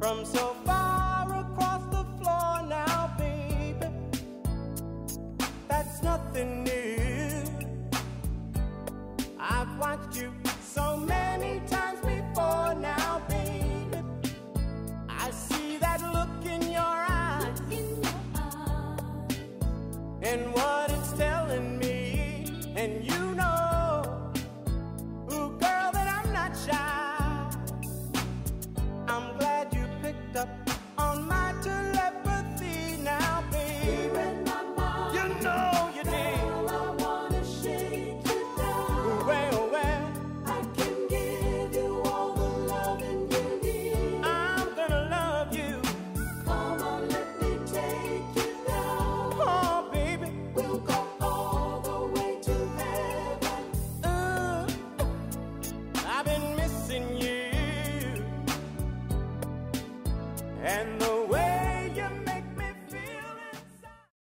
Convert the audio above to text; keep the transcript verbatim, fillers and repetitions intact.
from so far across the floor now, baby. That's nothing new. I've watched you so many times before now, baby. I see that look in your eyes, and what it's telling me. And you know, ooh, girl, that I'm not shy. I'm glad you picked up